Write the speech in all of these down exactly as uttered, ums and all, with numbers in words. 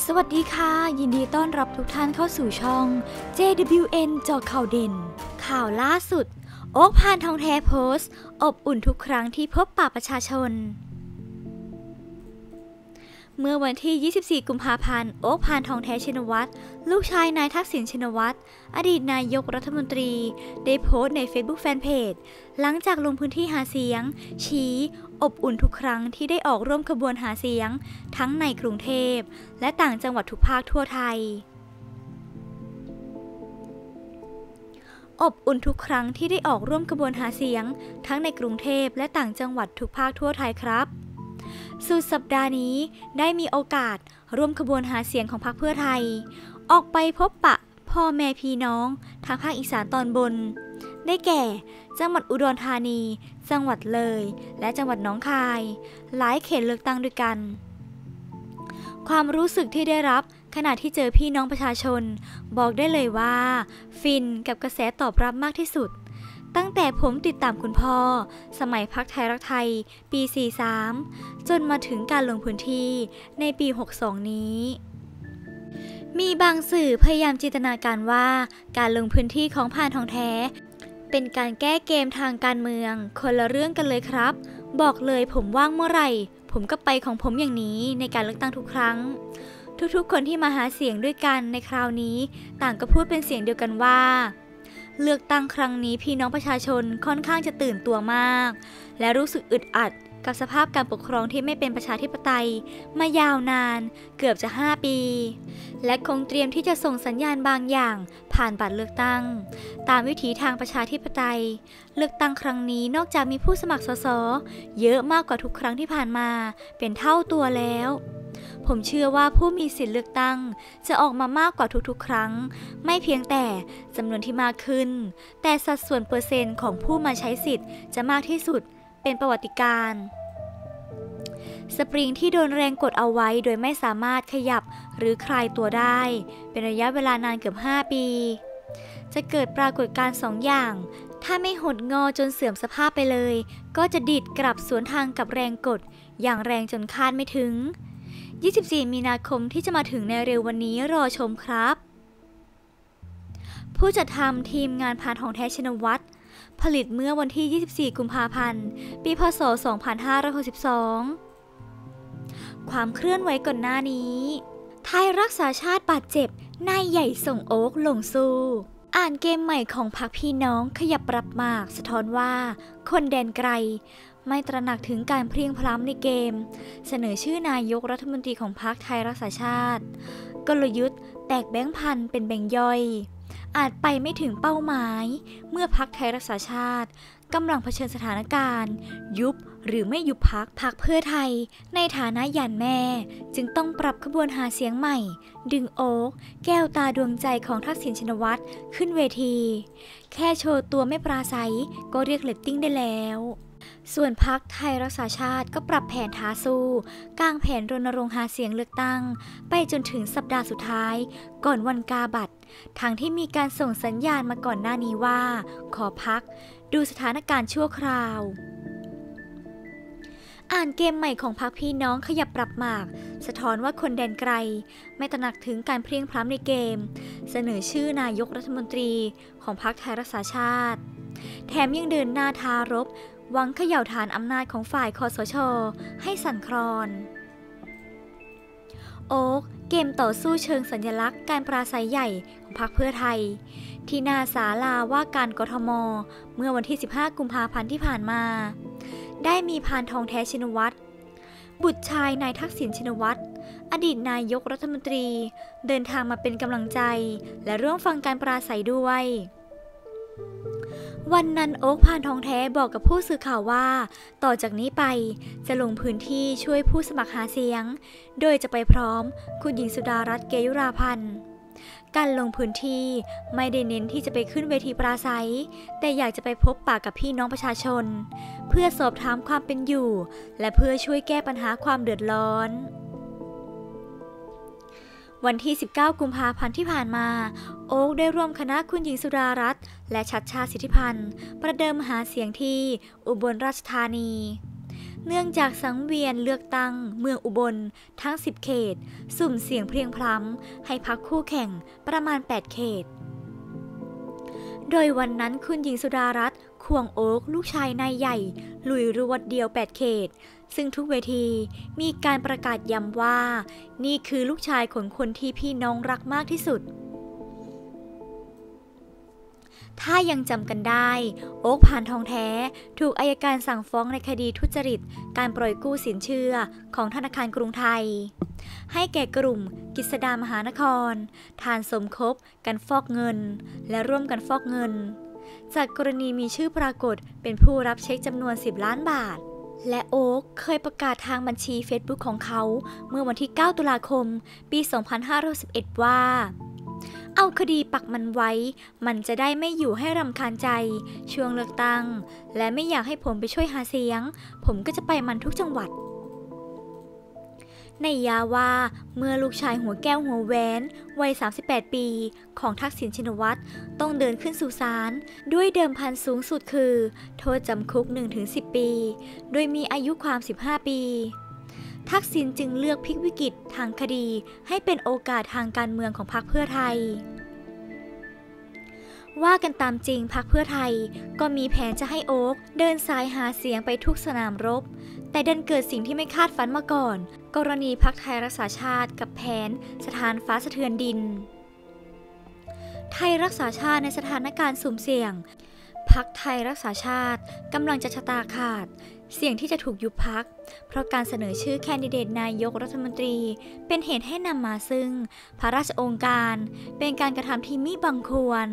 สวัสดีค่ะยินดีต้อนรับทุกท่านเข้าสู่ช่อง เจ ดับเบิลยู เอ็น เจาะข่าวเด่นข่าวล่าสุดโอ๊ค พานทองแท้โพสต์อบอุ่นทุกครั้งที่พบปะประชาชนเมื่อวันที่ ยี่สิบสี่ กุมภาพันธ์ โอ๊ค พานทองแท้ชินวัตรลูกชายนายทักษิณชินวัตรอดีตนายกรัฐมนตรีได้โพสต์ใน Facebook Fanpage หลังจากลงพื้นที่หาเสียงชี้อบอุ่นทุกครั้งที่ได้ออกร่วมขบวนหาเสียงทั้งในกรุงเทพและต่างจังหวัดทุกภาคทั่วไทยอบอุ่นทุกครั้งที่ได้ออกร่วมขบวนหาเสียงทั้งในกรุงเทพและต่างจังหวัดทุกภาคทั่วไทยครับสุดสัปดาห์นี้ได้มีโอกาสร่วมขบวนหาเสียงของพรรคเพื่อไทยออกไปพบปะพ่อแม่พี่น้องทางภาคอีสานตอนบนได้แก่จังหวัดอุดรธานีจังหวัดเลยและจังหวัดหนองคายหลายเขตเลือกตั้งด้วยกันความรู้สึกที่ได้รับขณะที่เจอพี่น้องประชาชนบอกได้เลยว่าฟินกับกระแสตอบรับมากที่สุดตั้งแต่ผมติดตามคุณพ่อสมัยพรรคไทยรักไทยปี สี่สิบสาม จนมาถึงการลงพื้นที่ในปี หกสิบสอง นี้มีบางสื่อพยายามจินตนาการว่าการลงพื้นที่ของพานทองแท้เป็นการแก้เกมทางการเมืองคนละเรื่องกันเลยครับบอกเลยผมว่างเมื่อไหร่ผมก็ไปของผมอย่างนี้ในการเลือกตั้งทุกครั้งทุกๆคนที่มาหาเสียงด้วยกันในคราวนี้ต่างก็พูดเป็นเสียงเดียวกันว่าเลือกตั้งครั้งนี้พี่น้องประชาชนค่อนข้างจะตื่นตัวมากและรู้สึกอึดอัดกับสภาพการปกครองที่ไม่เป็นประชาธิปไตยมายาวนานเกือบจะห้าปีและคงเตรียมที่จะส่งสัญญาณบางอย่างผ่านบัตรเลือกตั้งตามวิถีทางประชาธิปไตยเลือกตั้งครั้งนี้นอกจากมีผู้สมัครสสเยอะมากกว่าทุกครั้งที่ผ่านมาเป็นเท่าตัวแล้วผมเชื่อว่าผู้มีสิทธิเลือกตั้งจะออกมามากกว่าทุกๆครั้งไม่เพียงแต่จำนวนที่มากขึ้นแต่สัดส่วนเปอร์เซ็นต์ของผู้มาใช้สิทธิ์จะมากที่สุดเป็นประวัติการณ์สปริงที่โดนแรงกดเอาไว้โดยไม่สามารถขยับหรือคลายตัวได้เป็นระยะเวลานานเกือบห้าปีจะเกิดปรากฏการณ์สองอย่างถ้าไม่หดงอจนเสื่อมสภาพไปเลยก็จะดิดกลับสวนทางกับแรงกดอย่างแรงจนคาดไม่ถึงยี่สิบสี่ มีนาคมที่จะมาถึงในเร็ววันนี้รอชมครับผู้จัดทำทีมงานพานทองแท้ชินวัตรผลิตเมื่อวันที่ ยี่สิบสี่ กุมภาพันธ์ ปีพ.ศ. สองพันห้าร้อยหกสิบสอง ความเคลื่อนไหวก่อนหน้านี้ไทยรักษาชาติบาดเจ็บนายใหญ่ส่งโอ๊คลงสู้อ่านเกมใหม่ของพรรคพี่น้องขยับปรับหมากสะท้อนว่าคนแดนไกลไม่ตระหนักถึงการเพรียงพล้ำในเกมเสนอชื่อนายกรัฐมนตรีของพรรคไทยรักษาชาติกลยุทธ์แตกแบงค์พันเป็นแบงค์ย่อยอาจไปไม่ถึงเป้าหมายเมื่อพรรคไทยรักษาชาติกำลังเผชิญสถานการณ์ยุบหรือไม่ยุบพรรคพรรคเพื่อไทยในฐานะหยาดแม่จึงต้องปรับขบวนหาเสียงใหม่ดึงโอ๊คแก้วตาดวงใจของทักษิณชินวัตรขึ้นเวทีแค่โชว์ตัวไม่ปราศัยก็เรียกเรตติ้งได้แล้วส่วนพรรคไทยรักษาชาติก็ปรับแผนท้าสู้กางแผนรณรงค์หาเสียงเลือกตั้งไปจนถึงสัปดาห์สุดท้ายก่อนวันกาบัตรทั้งที่มีการส่งสัญญาณมาก่อนหน้านี้ว่าขอพักดูสถานการณ์ชั่วคราวอ่านเกมใหม่ของพรรคพี่น้องขยับปรับหมากสะท้อนว่าคนแดนไกลไม่ตระหนักถึงการเพลียงพล้ำในเกมเสนอชื่อนายกรัฐมนตรีของพรรคไทยรักษาชาติแถมยังเดินหน้าท้ารบหวังเขย่าฐานอำนาจของฝ่ายคสช.ให้สั่นคลอนโอ๊คเกมต่อสู้เชิงสัญลักษณ์การปราศัยใหญ่ของพรรคเพื่อไทยที่หน้าศาลาว่าการกทม.เมื่อวันที่ สิบห้า กุมภาพันธ์ที่ผ่านมาได้มีพานทองแท้ชินวัตรบุตรชายนายทักษิณชินวัตรอดีตนายกรัฐมนตรีเดินทางมาเป็นกำลังใจและร่วมฟังการปราศัยด้วยวันนั้นโอ๊ค พานทองแท้บอกกับผู้สื่อข่าวว่าต่อจากนี้ไปจะลงพื้นที่ช่วยผู้สมัครหาเสียงโดยจะไปพร้อมคุณหญิงสุดารัตน์ เกยุราพันธ์การลงพื้นที่ไม่ได้เน้นที่จะไปขึ้นเวทีปราศัยแต่อยากจะไปพบปะกับพี่น้องประชาชนเพื่อสอบถามความเป็นอยู่และเพื่อช่วยแก้ปัญหาความเดือดร้อนวันที่ สิบเก้า กุมภาพันธ์ที่ผ่านมาโอ๊คได้ร่วมคณะคุณหญิงสุดารัตน์และชัชชาติสิทธิพันธ์ประเดิมหาเสียงที่อุบลราชธานีเนื่องจากสังเวียนเลือกตั้งเมืองอุบลทั้งสิบเขตสุ่มเสียงเพรียงพล้ำให้พรรคคู่แข่งประมาณแปดเขตโดยวันนั้นคุณหญิงสุดารัตน์ควงโอ๊กลูกชายนายใหญ่ลุยรวดเดียวแปดเขตซึ่งทุกเวทีมีการประกาศย้ำว่านี่คือลูกชายของคนที่พี่น้องรักมากที่สุดถ้ายังจำกันได้โอ๊คพานทองแท้ถูกอัยการสั่งฟ้องในคดีทุจริตการปล่อยกู้สินเชื่อของธนาคารกรุงไทยให้แก่กลุ่มกฤษดามหานครฐานสมคบกันฟอกเงินและร่วมกันฟอกเงินจากกรณีมีชื่อปรากฏเป็นผู้รับเช็คจำนวนสิบล้านบาทและโอ๊คเคยประกาศทางบัญชีเฟซบุ๊กของเขาเมื่อวันที่เก้าตุลาคมปีสองพันห้าร้อยสิบเอ็ดว่าเอาคดีปักมันไว้มันจะได้ไม่อยู่ให้รำคาญใจช่วงเลือกตั้งและไม่อยากให้ผมไปช่วยหาเสียงผมก็จะไปมันทุกจังหวัดในยาว่าเมื่อลูกชายหัวแก้วหัวแหวนวัยสามสิบแปดปีของทักษิณชินวัตรต้องเดินขึ้นสู่ศาลด้วยเดิมพันสูงสุดคือโทษจำคุก หนึ่งถึงสิบ ปีโดยมีอายุความสิบห้าปีทักษิณจึงเลือกพลิกวิกฤตทางคดีให้เป็นโอกาสทางการเมืองของพรรคเพื่อไทยว่ากันตามจริงพรรคเพื่อไทยก็มีแผนจะให้โอ๊คเดินสายหาเสียงไปทุกสนามรบแต่ดันเกิดสิ่งที่ไม่คาดฝันมาก่อนกรณีพรรคไทยรักษาชาติกับแผนสถานฟ้าสะเทือนดินไทยรักษาชาติในสถานการณ์สุ่มเสี่ยงพรรคไทยรักษาชาติกำลังจะชะตาขาดเสี่ยงที่จะถูกยุบพรรคเพราะการเสนอชื่อแคนดิเดตนายกรัฐมนตรีเป็นเหตุให้นำมาซึ่งพระราชโองการเป็นการกระทำที่มิบังควร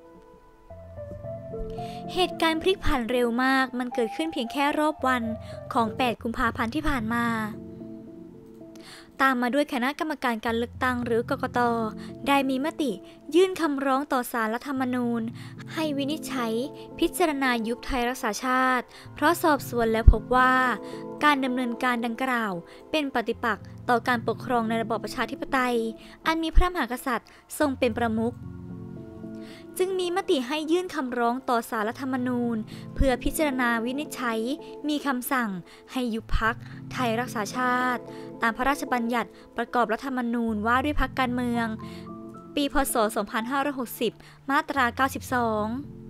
เหตุการณ์พลิกผันเร็วมากมันเกิดขึ้นเพียงแค่รอบวันของแปดกุมภาพันธ์ที่ผ่านมาตามมาด้วยคณะกรรมการการเลือกตั้งหรือกกต.ได้มีมติยื่นคำร้องต่อศาลรัฐธรรมนูญให้วินิจฉัยพิจารณายุบไทยรักษาชาติเพราะสอบสวนแล้วพบว่าการดำเนินการดังกล่าวเป็นปฏิปักษ์ต่อการปกครองในระบอบประชาธิปไตยอันมีพระมหากษัตริย์ทรงเป็นประมุขจึงมีมติให้ยื่นคำร้องต่อศาลรัฐธรรมนูญเพื่อพิจารณาวินิจฉัยมีคำสั่งให้ยุบพรรคไทยรักษาชาติตามพระราชบัญญัติประกอบรัฐธรรมนูญว่าด้วยพรรคการเมืองปีพ.ศ. สองพันห้าร้อยหกสิบมาตราเก้าสิบสอง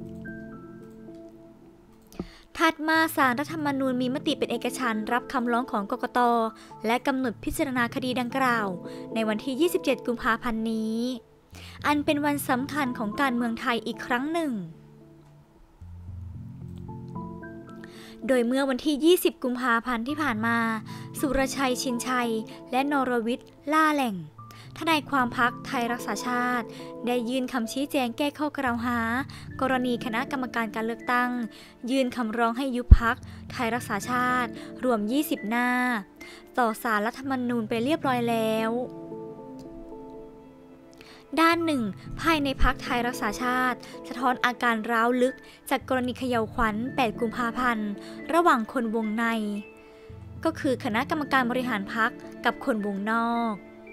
ถัดมาศาลรัฐธรรมนูญมีมติเป็นเอกฉันท์รับคำร้องของกกต.และกำหนดพิจารณาคดีดังกล่าวในวันที่ยี่สิบเจ็ดกุมภาพันธ์นี้อันเป็นวันสำคัญของการเมืองไทยอีกครั้งหนึ่งโดยเมื่อวันที่ยี่สิบกุมภาพันธ์ที่ผ่านมาสุรชัยชินชัยและนรวิทย์ล่าแหล่งทนายความพรรคไทยรักษาชาติได้ยื่นคำชี้แจงแก้ข้อกล่าวหากรณีคณะกรรมการการเลือกตั้งยื่นคำร้องให้ยุบพรรคไทยรักษาชาติรวมยี่สิบหน้าต่อศาลรัฐธรรมนูญไปเรียบร้อยแล้วด้านหนึ่งภายในพรรคไทยรักษาชาติสะท้อนอาการร้าวลึกจากกรณีเขย่าขวัญแปดกุมภาพันธ์ระหว่างคนวงในก็คือคณะกรรมการบริหารพรรคกับคนวงนอก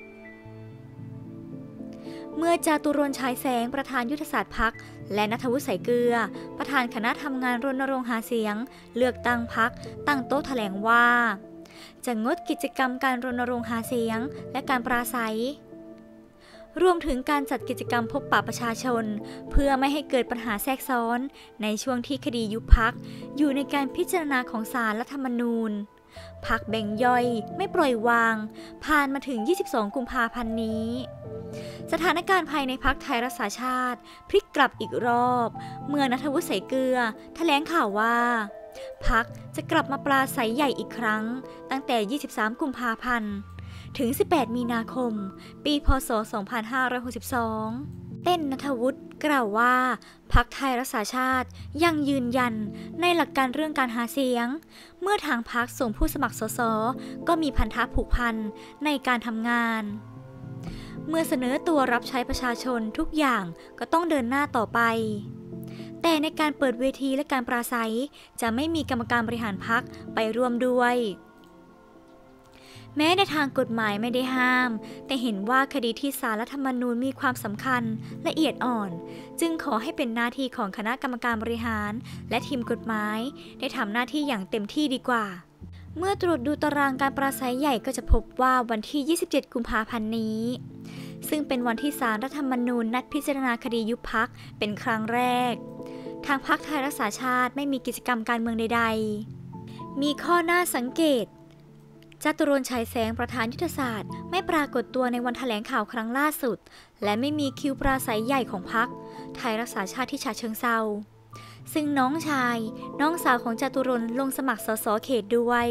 เมื่อจาตุรนต์ฉายแสงประธานยุทธศาสตร์พรรคและณัฐวุฒิ สายเกลือประธานคณะทำงานรณรงค์หาเสียงเลือกตั้งพรรคตั้งโต๊ะแถลงว่าจะงดกิจกรรมการรณรงค์หาเสียงและการปราศัยรวมถึงการจัดกิจกรรมพบปะประชาชนเพื่อไม่ให้เกิดปัญหาแทรกซ้อนในช่วงที่คดียุบพรรคอยู่ในการพิจารณาของศาลรัฐธรรมนูญพรรคแบ่งย่อยไม่ปล่อยวางผ่านมาถึงยี่สิบสองกุมภาพันธ์นี้สถานการณ์ภายในพรรคไทยรักษาชาติพลิกกลับอีกรอบเมื่อณัฐวุฒิ สายเกลือแถลงข่าวว่าพรรคจะกลับมาปราศัยใหญ่อีกครั้งตั้งแต่ยี่สิบสามกุมภาพันธ์ถึงสิบแปดมีนาคมปีพ.ศ. สองพันห้าร้อยหกสิบสองเต้นณัฐวุฒิกล่าวว่าพรรคไทยรักษาชาติยังยืนยันในหลักการเรื่องการหาเสียงเมื่อทางพรรคส่งผู้สมัครสสก็มีพันธะผูกพันในการทำงานเมื่อเสนอตัวรับใช้ประชาชนทุกอย่างก็ต้องเดินหน้าต่อไปแต่ในการเปิดเวทีและการปราศัยจะไม่มีกรรมการบริหารพรรคไปร่วมด้วยแม้ในทางกฎหมายไม่ได้ห้ามแต่เห็นว่าคดีที่ศาลรัฐธรรมนูญมีความสำคัญละเอียดอ่อนจึงขอให้เป็นหน้าที่ของคณะกรรมการบริหารและทีมกฎหมายได้ทำหน้าที่อย่างเต็มที่ดีกว่าเมื่อตรวจดูตารางการปราศัยใหญ่ก็จะพบว่าวันที่ ยี่สิบเจ็ด กุมภาพันธ์นี้ซึ่งเป็นวันที่ศาลรัฐธรรมนูญนัดพิจารณาคดียุบพรรคเป็นครั้งแรกทางพรรคไทยรักษาชาติไม่มีกิจกรรมการเมืองใดๆมีข้อน่าสังเกตจตุรนต์ ฉายแสงประธานยุทธศาสตร์ไม่ปรากฏตัวในวันแถลงข่าวครั้งล่าสุดและไม่มีคิวปราศัยใหญ่ของพรรคไทยรักษาชาติที่ฉะเชิงเทราซึ่งน้องชายน้องสาวของจตุรนต์ลงสมัครสสเขตด้วย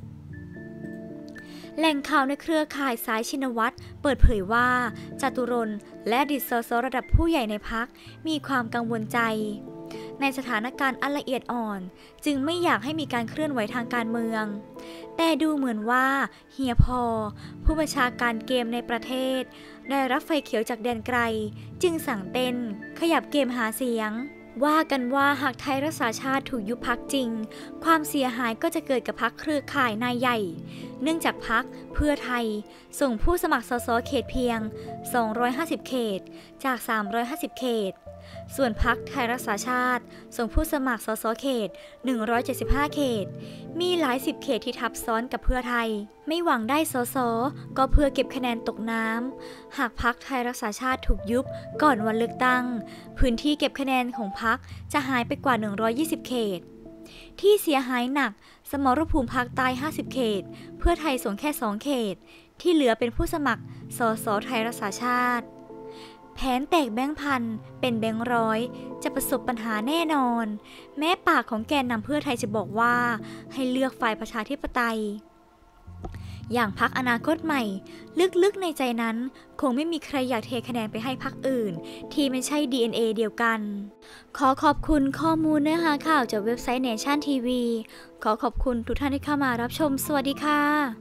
แหล่งข่าวในเครือข่ายสายชินวัตรเปิดเผยว่าจตุรนต์และอดีตสสระดับผู้ใหญ่ในพรรคมีความกังวลใจในสถานการณ์อันละเอียดอ่อนจึงไม่อยากให้มีการเคลื่อนไหวทางการเมืองแต่ดูเหมือนว่าเฮียพอผู้บัญชาการเกมในประเทศได้รับไฟเขียวจากแดนไกลจึงสั่งเต้นขยับเกมหาเสียงว่ากันว่าหากไทยรักษาชาติถูกยุบพรรคจริงความเสียหายก็จะเกิดกับพรรคเครือข่ายนายใหญ่เนื่องจากพรรคเพื่อไทยส่งผู้สมัครสสเขตเพียงสองร้อยห้าสิบเขตจากสามร้อยห้าสิบเขตส่วนพรรคไทยรักษาชาติส่งผู้สมัครสสเขตหนึ่งร้อยเจ็ดสิบห้าเขตมีหลายสิบเขตที่ทับซ้อนกับเพื่อไทยไม่หวังได้สสก็เพื่อเก็บคะแนนตกน้ำหากพรรคไทยรักษาชาติถูกยุบก่อนวันเลือกตั้งพื้นที่เก็บคะแนนของพรรคจะหายไปกว่าหนึ่งร้อยยี่สิบเขตที่เสียหายหนักสมรภูมิภาคใต้ห้าสิบเขตเพื่อไทยส่งแค่สองเขตที่เหลือเป็นผู้สมัครสสไทยรักษาชาติแผนแตกแบงค์พันเป็นแบงค์ร้อยจะประสบปัญหาแน่นอนแม้ปากของแกนนำเพื่อไทยจะบอกว่าให้เลือกฝ่ายประชาธิปไตยอย่างพรรคอนาคตใหม่ลึกๆในใจนั้นคงไม่มีใครอยากเทคะแนนไปให้พรรคอื่นที่ไม่ใช่ ดี เอ็น เอ เดียวกันขอขอบคุณข้อมูลเนื้อหาข่าวจากเว็บไซต์ Nation ที วี ขอขอบคุณทุกท่านที่เข้ามารับชมสวัสดีค่ะ